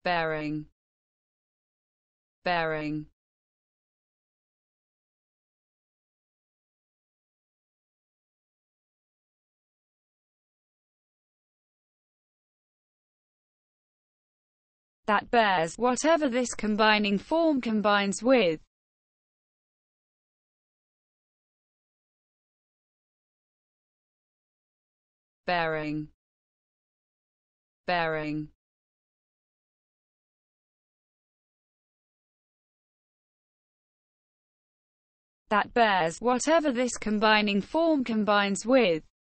bearing, bearing, that bears, whatever this combining form combines with. Bearing, bearing, that bears, whatever this combining form combines with.